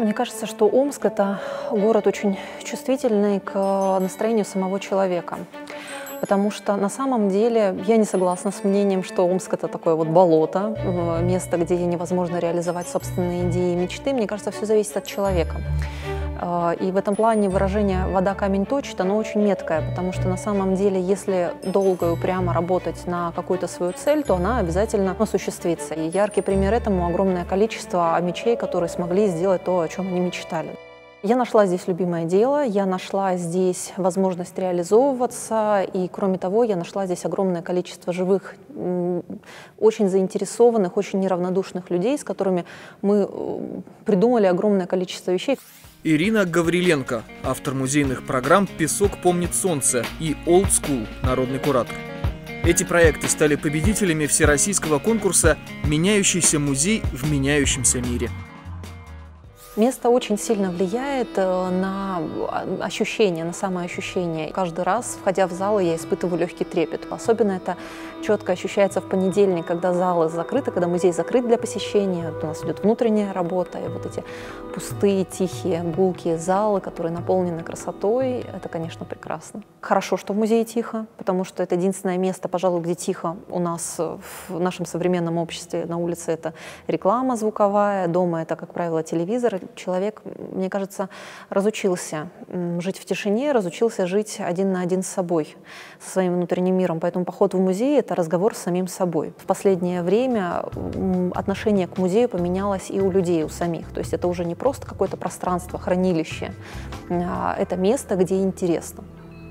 Мне кажется, что Омск – это город очень чувствительный к настроению самого человека. Потому что на самом деле я не согласна с мнением, что Омск – это такое вот болото, место, где невозможно реализовать собственные идеи и мечты. Мне кажется, все зависит от человека. И в этом плане выражение «вода камень точит» оно очень меткое, потому что на самом деле, если долго и упрямо работать на какую-то свою цель, то она обязательно осуществится. И яркий пример этому – огромное количество мечей, которые смогли сделать то, о чем они мечтали. Я нашла здесь любимое дело, я нашла здесь возможность реализовываться, и кроме того, я нашла здесь огромное количество живых, очень заинтересованных, очень неравнодушных людей, с которыми мы придумали огромное количество вещей. Ирина Гавриленко, автор музейных программ «Песок помнит солнце» и «Old School» народный куратор. Эти проекты стали победителями всероссийского конкурса «Меняющийся музей в меняющемся мире». Место очень сильно влияет на ощущение, на самоощущение. Каждый раз, входя в залы, я испытываю легкий трепет. Особенно это четко ощущается в понедельник, когда залы закрыты, когда музей закрыт для посещения. У нас идет внутренняя работа, и вот эти пустые, тихие, гулкие залы, которые наполнены красотой, это, конечно, прекрасно. Хорошо, что в музее тихо, потому что это единственное место, пожалуй, где тихо у нас в нашем современном обществе. На улице это реклама звуковая, дома это, как правило, телевизор. Человек, мне кажется, разучился жить в тишине, разучился жить один на один с собой, со своим внутренним миром. Поэтому поход в музей – это разговор с самим собой. В последнее время отношение к музею поменялось и у людей, у самих. То есть это уже не просто какое-то пространство, хранилище, это место, где интересно.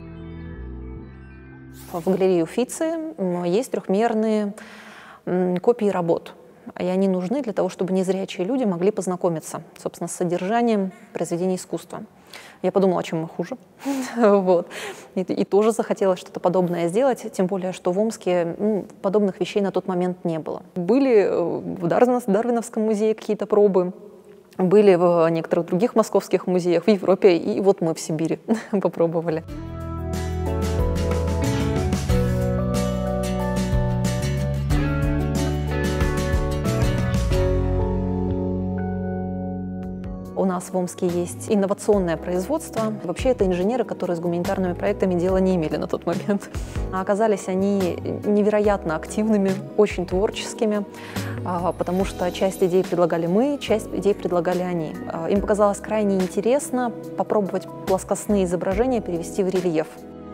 В галерее Уффици есть трехмерные копии работ. И они нужны для того, чтобы незрячие люди могли познакомиться, собственно, с содержанием произведений искусства. Я подумала, чем мы хуже. Вот. И тоже захотелось что-то подобное сделать, тем более, что в Омске подобных вещей на тот момент не было. Были в Дарвиновском музее какие-то пробы, были в некоторых других московских музеях, в Европе, и вот мы в Сибири попробовали. У нас в Омске есть инновационное производство. Вообще это инженеры, которые с гуманитарными проектами дела не имели на тот момент. Оказались они невероятно активными, очень творческими, потому что часть идей предлагали мы, часть идей предлагали они. Им показалось крайне интересно попробовать плоскостные изображения перевести в рельеф.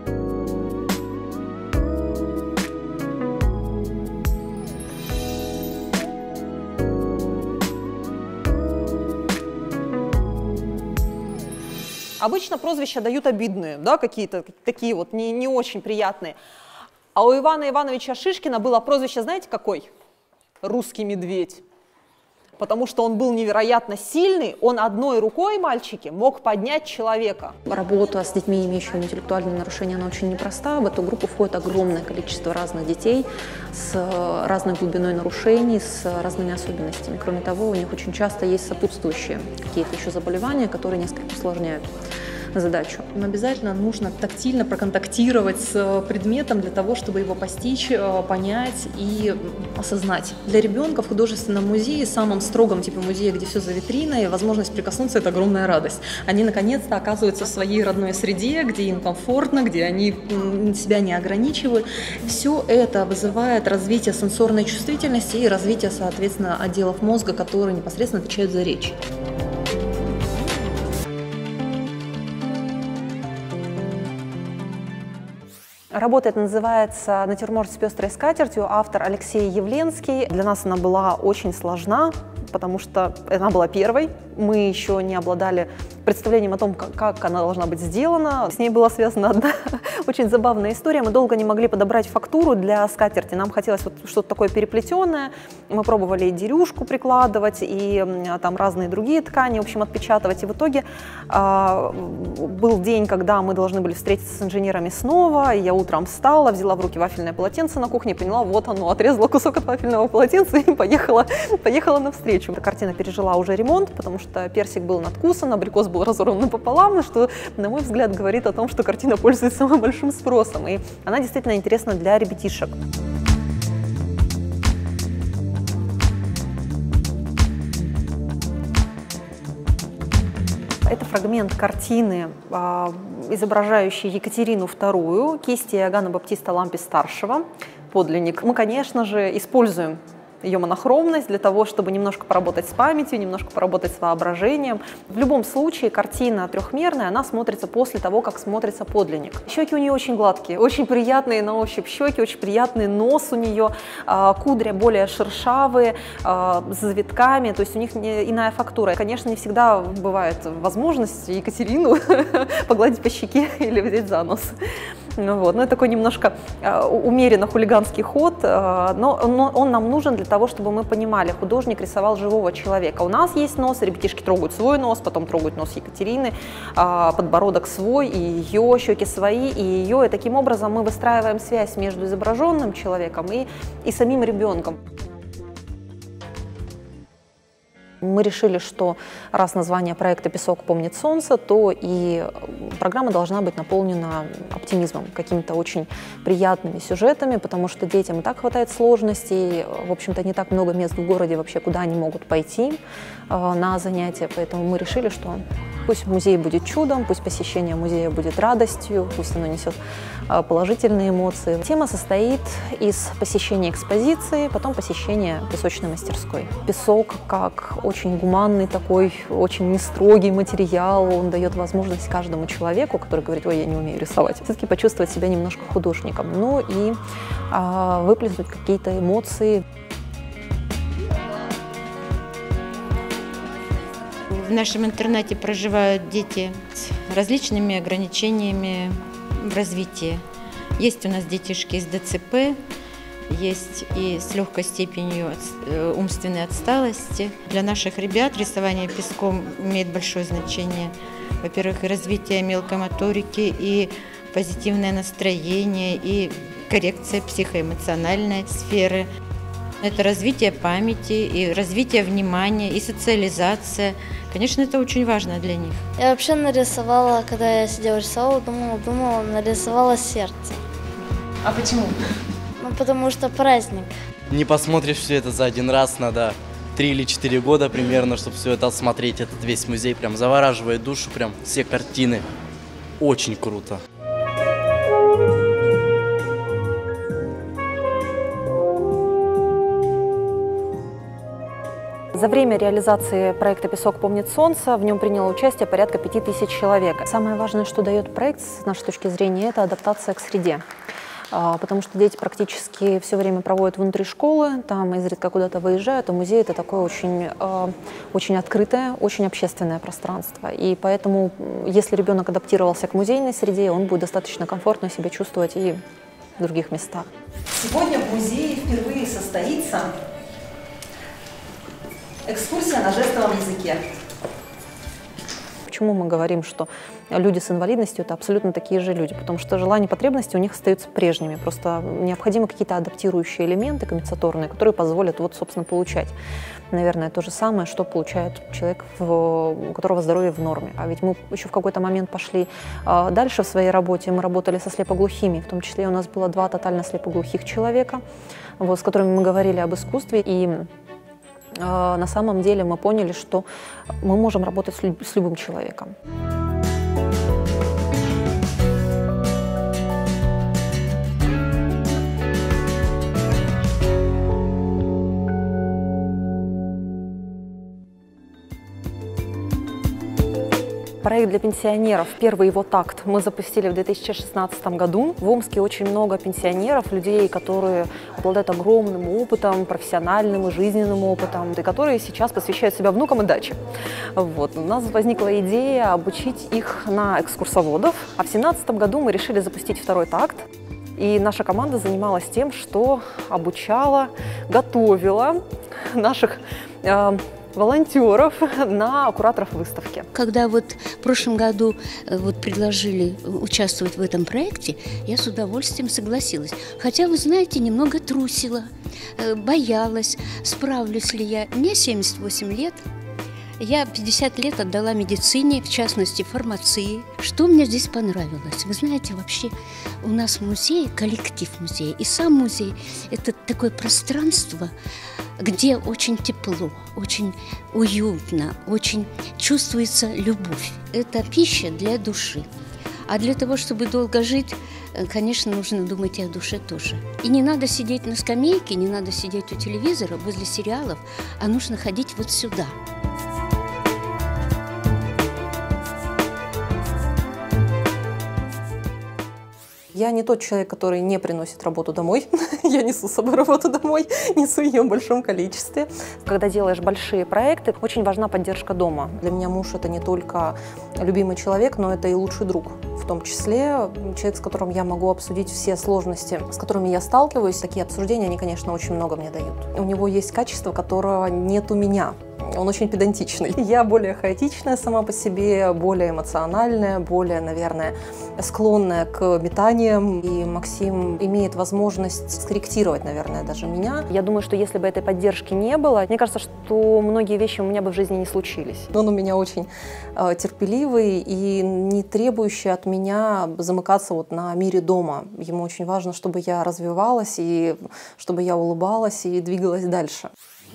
Обычно прозвища дают обидные, да, какие-то такие вот не очень приятные. А у Ивана Ивановича Шишкина было прозвище, знаете, какой? Русский медведь. Потому что он был невероятно сильный, он одной рукой, мальчики, мог поднять человека. Работа с детьми, имеющими интеллектуальные нарушения, она очень непроста. В эту группу входит огромное количество разных детей с разной глубиной нарушений, с разными особенностями. Кроме того, у них очень часто есть сопутствующие какие-то еще заболевания, которые несколько усложняют задачу. Но обязательно нужно тактильно проконтактировать с предметом для того, чтобы его постичь, понять и осознать. Для ребенка в художественном музее, самом строгом типе музея, где все за витриной, возможность прикоснуться – это огромная радость. Они наконец-то оказываются в своей родной среде, где им комфортно, где они себя не ограничивают. Все это вызывает развитие сенсорной чувствительности и развитие, соответственно, отделов мозга, которые непосредственно отвечают за речь. Работа эта называется «Натюрморт с пестрой скатертью», автор Алексей Явленский. Для нас она была очень сложна, потому что она была первой. Мы еще не обладали представлением о том, как она должна быть сделана. С ней была связана одна очень забавная история. Мы долго не могли подобрать фактуру для скатерти. Нам хотелось вот что-то такое переплетенное. Мы пробовали и дерюшку прикладывать, и там разные другие ткани, в общем, отпечатывать. И в итоге был день, когда мы должны были встретиться с инженерами снова. Я утром встала, взяла в руки вафельное полотенце на кухне, поняла, вот оно, отрезала кусок от вафельного полотенца и поехала навстречу. Эта картина пережила уже ремонт, потому что персик был надкусан, абрикос был разорван напополам, что, на мой взгляд, говорит о том, что картина пользуется самым большим спросом. И она действительно интересна для ребятишек. Это фрагмент картины, изображающей Екатерину II, кисти Иоганна Баптиста Лампи-старшего, подлинник. Мы, конечно же, используем ее монохромность для того, чтобы немножко поработать с памятью, немножко поработать с воображением. В любом случае картина трехмерная, она смотрится после того, как смотрится подлинник. Щеки у нее очень гладкие, очень приятные на ощупь щеки, очень приятный нос у нее, кудри более шершавые, с завитками, то есть у них иная фактура. Конечно, не всегда бывает возможность Екатерину погладить по щеке или взять за нос. Вот. Ну, это такой немножко умеренно хулиганский ход, но он нам нужен для того, чтобы мы понимали, художник рисовал живого человека. У нас есть нос, ребятишки трогают свой нос, потом трогают нос Екатерины, подбородок свой, и ее щеки свои, и ее. И таким образом мы выстраиваем связь между изображенным человеком и самим ребенком. Мы решили, что раз название проекта «Песок помнит солнце», то и программа должна быть наполнена оптимизмом, какими-то очень приятными сюжетами, потому что детям и так хватает сложностей, в общем-то, не так много мест в городе вообще, куда они могут пойти на занятия, поэтому мы решили, что пусть музей будет чудом, пусть посещение музея будет радостью, пусть оно несет положительные эмоции. Тема состоит из посещения экспозиции, потом посещения песочной мастерской. Песок как очень гуманный такой, очень нестрогий материал, он дает возможность каждому человеку, который говорит: ой, я не умею рисовать, все-таки почувствовать себя немножко художником, ну и выплеснуть какие-то эмоции. В нашем интернате проживают дети с различными ограничениями в развитии. Есть у нас детишки с ДЦП, есть и с легкой степенью умственной отсталости. Для наших ребят рисование песком имеет большое значение. Во-первых, и развитие мелкой моторики, и позитивное настроение, и коррекция психоэмоциональной сферы. Это развитие памяти, и развитие внимания, и социализация. Конечно, это очень важно для них. Я вообще нарисовала, когда я сидела рисовала, думала, нарисовала сердце. А почему? Ну, потому что праздник. Не посмотришь все это за один раз, надо 3 или 4 года примерно, чтобы все это осмотреть. Этот весь музей прям завораживает душу, прям все картины. Очень круто. За время реализации проекта «Песок помнит солнце» в нем приняло участие порядка 5000 человек. Самое важное, что дает проект, с нашей точки зрения, это адаптация к среде. Потому что дети практически все время проводят внутри школы, там изредка куда-то выезжают, а музей – это такое очень открытое, очень общественное пространство. И поэтому, если ребенок адаптировался к музейной среде, он будет достаточно комфортно себя чувствовать и в других местах. Сегодня в музее впервые состоится экскурсия на жестовом языке. Почему мы говорим, что люди с инвалидностью – это абсолютно такие же люди? Потому что желания и потребности у них остаются прежними. Просто необходимы какие-то адаптирующие элементы компенсаторные, которые позволят, вот, собственно, получать. Наверное, то же самое, что получает человек, у которого здоровье в норме. А ведь мы еще в какой-то момент пошли дальше в своей работе. Мы работали со слепоглухими. В том числе у нас было 2 тотально слепоглухих человека, вот, с которыми мы говорили об искусстве. И на самом деле мы поняли, что мы можем работать с любым человеком. Проект для пенсионеров, первый его такт, мы запустили в 2016 году. В Омске очень много пенсионеров, людей, которые обладают огромным опытом, профессиональным и жизненным опытом, и которые сейчас посвящают себя внукам и даче. Вот. У нас возникла идея обучить их на экскурсоводов, а в 2017 году мы решили запустить второй такт. И наша команда занималась тем, что обучала, готовила наших волонтеров на кураторов выставки. Когда вот в прошлом году предложили участвовать в этом проекте, я с удовольствием согласилась. Хотя, вы знаете, немного трусила, боялась, справлюсь ли я. Мне 78 лет, Я 50 лет отдала медицине, в частности фармации. Что мне здесь понравилось? Вы знаете, вообще у нас музей, коллектив музея и сам музей – это такое пространство, где очень тепло, очень уютно, очень чувствуется любовь. Это пища для души. А для того, чтобы долго жить, конечно, нужно думать и о душе тоже. И не надо сидеть на скамейке, не надо сидеть у телевизора, возле сериалов, а нужно ходить вот сюда. Я не тот человек, который не приносит работу домой. Я несу с собой работу домой, несу ее в большом количестве. Когда делаешь большие проекты, очень важна поддержка дома. Для меня муж – это не только любимый человек, но это и лучший друг. В том числе человек, с которым я могу обсудить все сложности, с которыми я сталкиваюсь. Такие обсуждения, они, конечно, очень много мне дают. У него есть качество, которого нет у меня. Он очень педантичный. Я более хаотичная сама по себе, более эмоциональная, более, наверное, склонная к метаниям. И Максим имеет возможность скорректировать, наверное, даже меня. Я думаю, что если бы этой поддержки не было, мне кажется, что многие вещи у меня бы в жизни не случились. Он у меня очень терпеливый и не требующий от меня замыкаться вот на мире дома. Ему очень важно, чтобы я развивалась, и чтобы я улыбалась и двигалась дальше.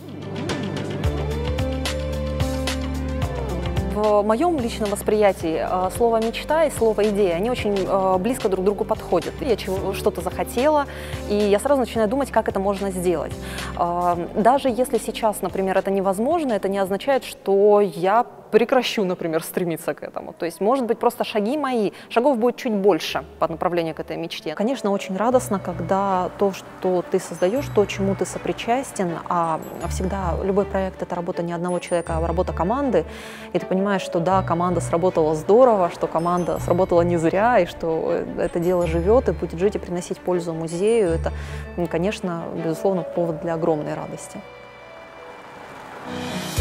В моем личном восприятии слово «мечта» и слово «идея», они очень близко друг к другу подходят. Я что-то захотела, и я сразу начинаю думать, как это можно сделать. Даже если сейчас, например, это невозможно, это не означает, что я прекращу, например, стремиться к этому. То есть, может быть, просто шаги мои, шагов будет чуть больше по направлению к этой мечте. Конечно, очень радостно, когда то, что ты создаешь, то, чему ты сопричастен, а всегда любой проект – это работа не одного человека, а работа команды, и ты понимаешь, что да, команда сработала здорово, что команда сработала не зря, и что это дело живет и будет жить и приносить пользу музею. Это, конечно, безусловно, повод для огромной радости.